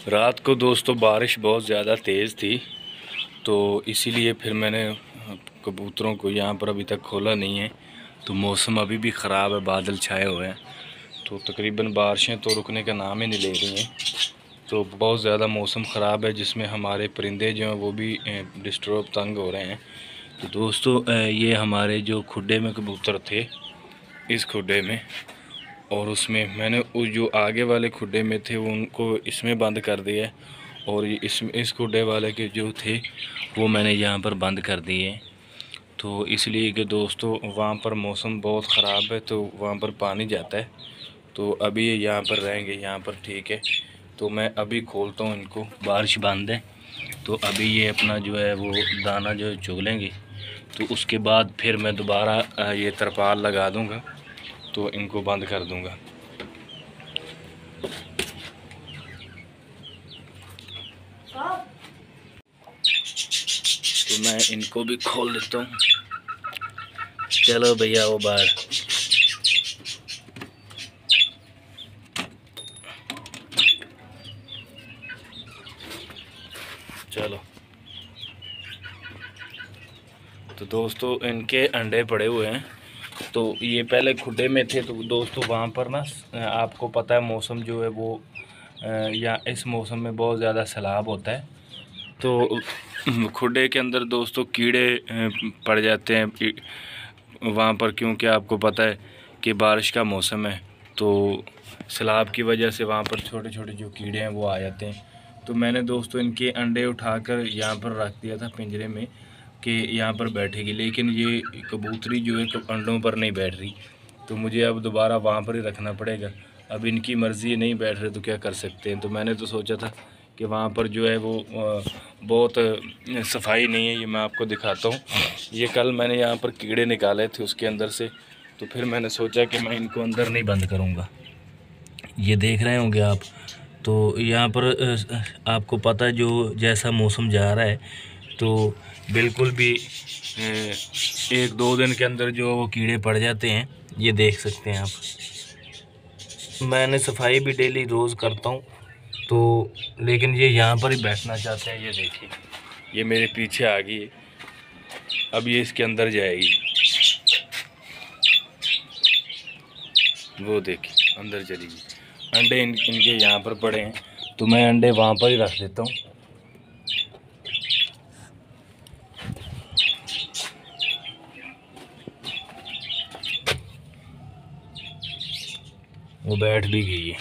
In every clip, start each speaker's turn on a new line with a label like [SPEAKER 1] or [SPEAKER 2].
[SPEAKER 1] रात को दोस्तों बारिश बहुत ज़्यादा तेज़ थी, तो इसीलिए फिर मैंने कबूतरों को यहाँ पर अभी तक खोला नहीं है। तो मौसम अभी भी ख़राब है, बादल छाए हुए हैं, तो तकरीबन बारिशें तो रुकने का नाम ही नहीं ले रही हैं। तो बहुत ज़्यादा मौसम ख़राब है, जिसमें हमारे परिंदे जो हैं वो भी डिस्टर्ब तंग हो रहे हैं। तो दोस्तों ये हमारे जो खुड्डे में कबूतर थे, इस खुड्डे में, और उसमें मैंने उस जो आगे वाले खुड्डे में थे वो उनको इसमें बंद कर दिया है, और ये इस खुड्डे वाले के जो थे वो मैंने यहाँ पर बंद कर दिए। तो इसलिए कि दोस्तों वहाँ पर मौसम बहुत ख़राब है, तो वहाँ पर पानी जाता है, तो अभी ये यहाँ पर रहेंगे, यहाँ पर ठीक है। तो मैं अभी खोलता हूँ इनको, बारिश बंद है तो अभी ये अपना जो है वो दाना जो है चुग लेंगे। तो उसके बाद फिर मैं दोबारा ये तरपाल लगा दूँगा, तो इनको बंद कर दूँगा। तो मैं इनको भी खोल देता हूँ। चलो भैया वो बाहर। चलो तो दोस्तों इनके अंडे पड़े हुए हैं। तो ये पहले खुड्डे में थे, तो दोस्तों वहाँ पर ना आपको पता है मौसम जो है वो या इस मौसम में बहुत ज़्यादा सैलाब होता है। तो खुड्डे के अंदर दोस्तों कीड़े पड़ जाते हैं वहाँ पर, क्योंकि आपको पता है कि बारिश का मौसम है, तो सैलाब की वजह से वहाँ पर छोटे छोटे जो कीड़े हैं वो आ जाते हैं। तो मैंने दोस्तों इनके अंडे उठाकर यहाँ पर रख दिया था पिंजरे में कि यहाँ पर बैठेगी, लेकिन ये कबूतरी जो है अंडों पर नहीं बैठ रही, तो मुझे अब दोबारा वहाँ पर ही रखना पड़ेगा। अब इनकी मर्ज़ी नहीं बैठ रहे तो क्या कर सकते हैं। तो मैंने तो सोचा था कि वहाँ पर जो है वो बहुत सफाई नहीं है। ये मैं आपको दिखाता हूँ, ये कल मैंने यहाँ पर कीड़े निकाले थे उसके अंदर से, तो फिर मैंने सोचा कि मैं इनको अंदर नहीं बंद करूँगा। ये देख रहे होंगे आप, तो यहाँ पर आपको पता है जो जैसा मौसम जा रहा है, तो बिल्कुल भी 1-2 दिन के अंदर जो वो कीड़े पड़ जाते हैं, ये देख सकते हैं आप। मैंने सफाई भी डेली रोज़ करता हूँ, तो लेकिन ये यहाँ पर ही बैठना चाहते हैं। ये देखिए, ये मेरे पीछे आ गई है, अब ये इसके अंदर जाएगी। वो देखिए अंदर चली गई। अंडे इनके यहाँ पर पड़े हैं, तो मैं अंडे वहाँ पर ही रख देता हूँ। वो बैठ भी गई है।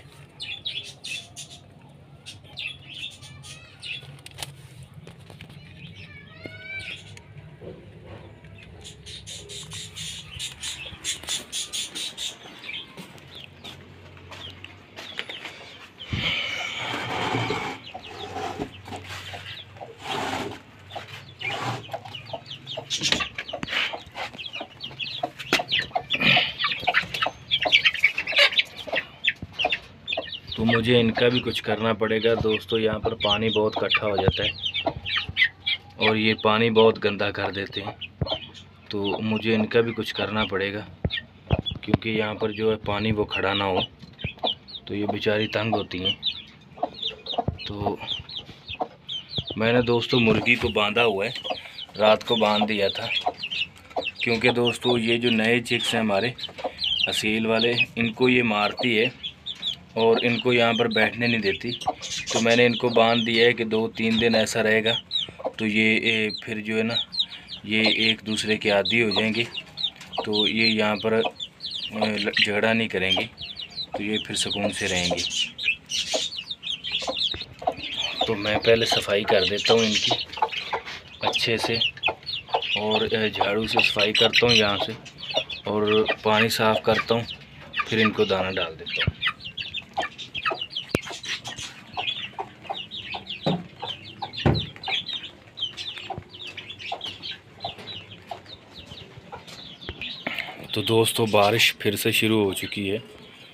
[SPEAKER 1] तो मुझे इनका भी कुछ करना पड़ेगा दोस्तों। यहाँ पर पानी बहुत इकट्ठा हो जाता है और ये पानी बहुत गंदा कर देते हैं, तो मुझे इनका भी कुछ करना पड़ेगा, क्योंकि यहाँ पर जो है पानी वो खड़ा ना हो, तो ये बेचारी तंग होती हैं। तो मैंने दोस्तों मुर्गी को बांधा हुआ है, रात को बांध दिया था, क्योंकि दोस्तों ये जो नए चिक्स हैं हमारे असील वाले, इनको ये मारती है और इनको यहाँ पर बैठने नहीं देती। तो मैंने इनको बांध दिया है कि 2-3 दिन ऐसा रहेगा, तो ये फिर जो है ना ये एक दूसरे के आदी हो जाएंगे, तो ये यहाँ पर झगड़ा नहीं करेंगे, तो ये फिर सुकून से रहेंगे। तो मैं पहले सफाई कर देता हूँ इनकी अच्छे से, और झाड़ू से सफाई करता हूँ यहाँ से, और पानी साफ़ करता हूँ, फिर इनको दाना डाल देता हूँ। तो दोस्तों बारिश फिर से शुरू हो चुकी है,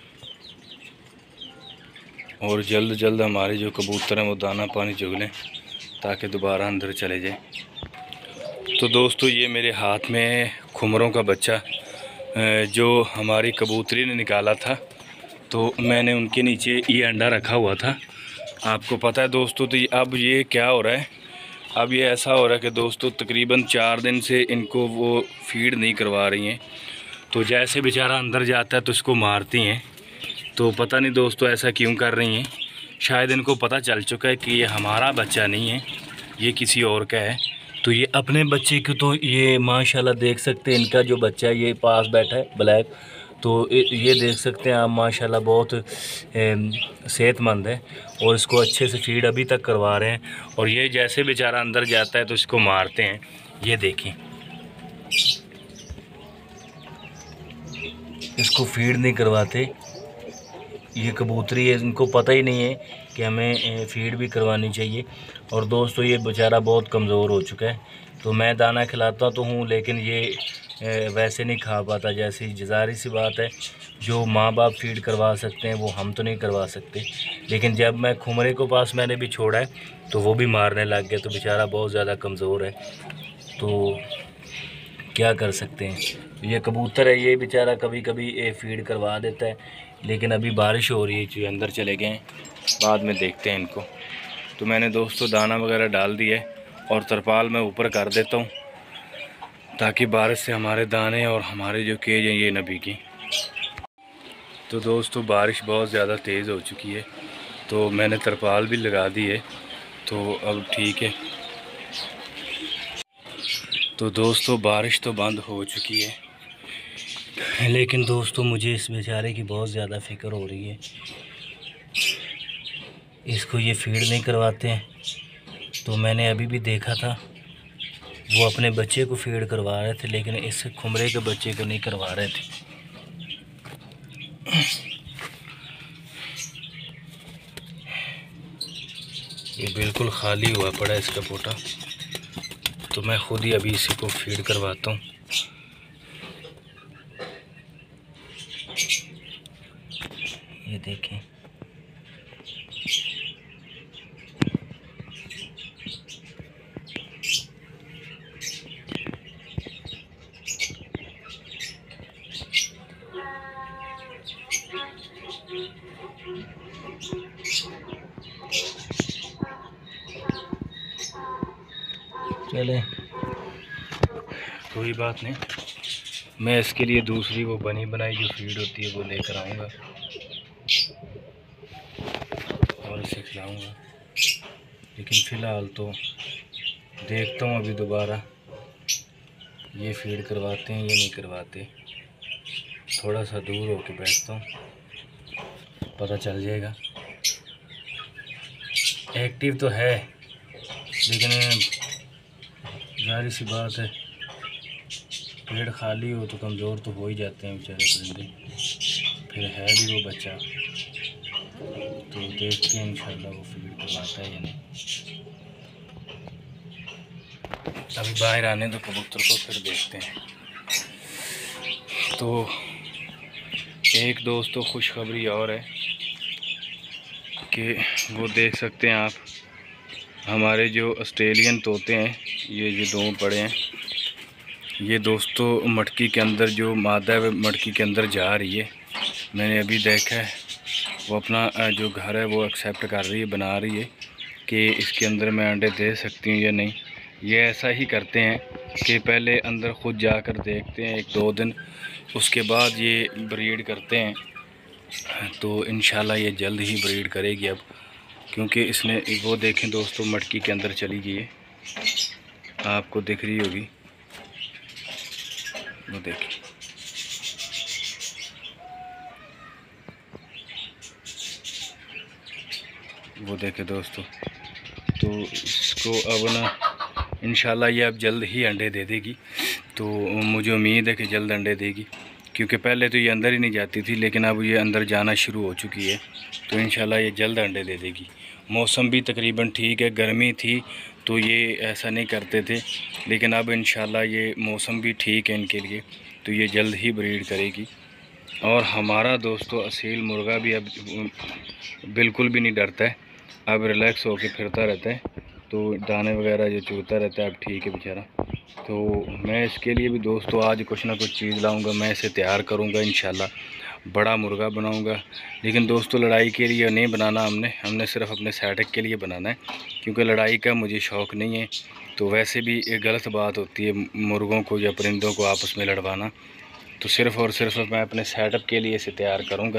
[SPEAKER 1] और जल्द जल्द हमारे जो कबूतर हैं वो दाना पानी चुग लें ताकि दोबारा अंदर चले जाएं। तो दोस्तों ये मेरे हाथ में खुमरों का बच्चा जो हमारी कबूतरी ने निकाला था, तो मैंने उनके नीचे ये अंडा रखा हुआ था, आपको पता है दोस्तों, तो अब ये क्या हो रहा है, अब ये ऐसा हो रहा है कि दोस्तों तकरीबन 4 दिन से इनको वो फीड नहीं करवा रही हैं। तो जैसे बेचारा अंदर जाता है तो इसको मारती हैं। तो पता नहीं दोस्तों ऐसा क्यों कर रही हैं। शायद इनको पता चल चुका है कि ये हमारा बच्चा नहीं है, ये किसी और का है। तो ये अपने बच्चे को, तो ये माशाल्लाह देख सकते हैं, इनका जो बच्चा है ये पास बैठा है ब्लैक, तो ये देख सकते हैं आप माशाल्लाह बहुत सेहतमंद है। और इसको अच्छे से फीड अभी तक करवा रहे हैं। और ये जैसे बेचारा अंदर जाता है तो इसको मारते हैं। ये देखें, इसको फीड नहीं करवाते। ये कबूतरी है, इनको पता ही नहीं है कि हमें फीड भी करवानी चाहिए। और दोस्तों ये बेचारा बहुत कमज़ोर हो चुका है। तो मैं दाना खिलाता तो हूँ, लेकिन ये वैसे नहीं खा पाता। जैसी जाहिर सी बात है, जो माँ बाप फीड करवा सकते हैं वो हम तो नहीं करवा सकते। लेकिन जब मैं खुमरे को पास मैंने भी छोड़ा है तो वो भी मारने लग गया। तो बेचारा बहुत ज़्यादा कमज़ोर है, तो क्या कर सकते हैं। ये कबूतर है, ये बेचारा कभी कभी फीड करवा देता है। लेकिन अभी बारिश हो रही है, जो अंदर चले गए हैं, बाद में देखते हैं इनको। तो मैंने दोस्तों दाना वगैरह डाल दिया है और तरपाल मैं ऊपर कर देता हूँ, ताकि बारिश से हमारे दाने और हमारे जो केज हैं ये न भीगें। तो दोस्तों बारिश बहुत ज़्यादा तेज़ हो चुकी है, तो मैंने तरपाल भी लगा दी है, तो अब ठीक है। तो दोस्तों बारिश तो बंद हो चुकी है, लेकिन दोस्तों मुझे इस बेचारे की बहुत ज़्यादा फ़िक्र हो रही है। इसको ये फीड नहीं करवाते हैं। तो मैंने अभी भी देखा था, वो अपने बच्चे को फीड करवा रहे थे, लेकिन इस खुमरे के बच्चे को नहीं करवा रहे थे। ये बिल्कुल खाली हुआ पड़ा है इसका पोटा, तो मैं खुद ही अभी इसी को फीड करवाता हूँ। ये देखें, चले कोई बात नहीं, मैं इसके लिए दूसरी वो बनी बनाई जो फीड होती है वो लेकर आऊँगा और इसे खिलाऊँगा। लेकिन फ़िलहाल तो देखता हूँ अभी दोबारा ये फीड करवाते हैं या नहीं करवाते। थोड़ा सा दूर होके बैठता हूँ, पता चल जाएगा। एक्टिव तो है, लेकिन जाहिर सी बात है, पेड़ खाली हो तो कमज़ोर तो हो ही जाते हैं बेचारे परिंदे। फिर है भी वो बच्चा, तो देखते हैं इंशाल्लाह वो फीड करवाता है या नहीं। अभी बाहर आने दो कबूतर को, फिर देखते हैं। तो एक दोस्तों खुशखबरी और है कि वो देख सकते हैं आप, हमारे जो ऑस्ट्रेलियन तोते हैं, ये जो 2 पड़े हैं, ये दोस्तों मटकी के अंदर जो मादा है मटकी के अंदर जा रही है। मैंने अभी देखा है, वो अपना जो घर है वो एक्सेप्ट कर रही है, बना रही है कि इसके अंदर मैं अंडे दे सकती हूँ या नहीं। ये ऐसा ही करते हैं कि पहले अंदर ख़ुद जाकर देखते हैं 1-2 दिन, उसके बाद ये ब्रीड करते हैं। तो इंशाल्लाह ये जल्द ही ब्रीड करेगी अब, क्योंकि इसने वो देखें दोस्तों मटकी के अंदर चली गई है, आपको दिख रही होगी, वो देखें। वो देखें दोस्तों, तो इसको अब ना इंशाल्लाह ये अब जल्द ही अंडे दे देगी। तो मुझे उम्मीद है कि जल्द अंडे देगी, क्योंकि पहले तो ये अंदर ही नहीं जाती थी, लेकिन अब ये अंदर जाना शुरू हो चुकी है। तो इंशाल्लाह ये जल्द अंडे दे देगी। मौसम भी तकरीबन ठीक है, गर्मी थी तो ये ऐसा नहीं करते थे, लेकिन अब इंशाल्लाह ये मौसम भी ठीक है इनके लिए, तो ये जल्द ही ब्रीड करेगी। और हमारा दोस्तों असील मुर्गा भी अब बिल्कुल भी नहीं डरता है, अब रिलैक्स होकर फिरता रहता है, तो दाने वगैरह जो चूरता रहता है अब ठीक है बेचारा। तो मैं इसके लिए भी दोस्तों आज कुछ ना कुछ चीज़ लाऊंगा, मैं इसे तैयार करूंगा इंशाल्लाह, बड़ा मुर्गा बनाऊंगा। लेकिन दोस्तों लड़ाई के लिए नहीं बनाना, हमने सिर्फ अपने सेटअप के लिए बनाना है, क्योंकि लड़ाई का मुझे शौक़ नहीं है। तो वैसे भी एक गलत बात होती है मुर्गों को या परिंदों को आपस में लड़वाना। तो सिर्फ़ और सिर्फ मैं अपने सेटअप के लिए इसे तैयार करूँगा।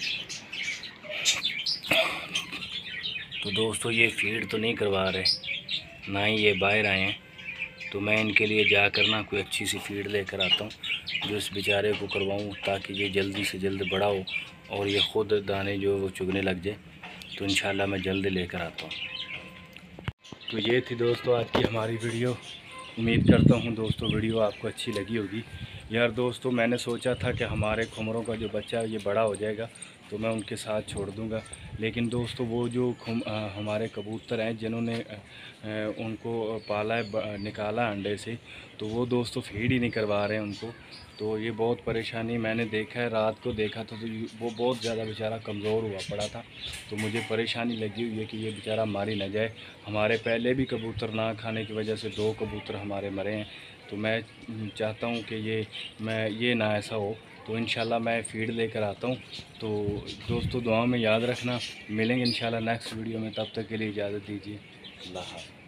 [SPEAKER 1] तो दोस्तों ये फीड तो नहीं करवा रहे, ना ही ये बाहर आए हैं। तो मैं इनके लिए जाकर ना कोई अच्छी सी फीड लेकर आता हूँ, जो इस बेचारे को करवाऊँ, ताकि ये जल्दी से जल्द बड़ा हो और ये ख़ुद दाने जो वो चुगने लग जाए। तो इंशाल्लाह मैं जल्द लेकर आता हूँ। तो ये थी दोस्तों आज की हमारी वीडियो। उम्मीद करता हूँ दोस्तों वीडियो आपको अच्छी लगी होगी। यार दोस्तों मैंने सोचा था कि हमारे खुमरों का जो बच्चा है ये बड़ा हो जाएगा तो मैं उनके साथ छोड़ दूंगा, लेकिन दोस्तों वो जो हमारे कबूतर हैं जिन्होंने उनको पाला है, निकाला अंडे से, तो वो दोस्तों फीड ही नहीं करवा रहे हैं उनको। तो ये बहुत परेशानी मैंने देखा है, रात को देखा था तो वो बहुत ज़्यादा बेचारा कमज़ोर हुआ पड़ा था। तो मुझे परेशानी लगी हुई है कि ये बेचारा मारी ना जाए। हमारे पहले भी कबूतर ना खाने की वजह से 2 कबूतर हमारे मरे हैं। तो मैं चाहता हूँ कि ये ना ऐसा हो। तो इंशाल्लाह मैं फ़ीड लेकर आता हूँ। तो दोस्तों दुआ में याद रखना, मिलेंगे इंशाल्लाह नेक्स्ट वीडियो में। तब तक के लिए इजाज़त दीजिए। अल्लाह हाफ़िज़।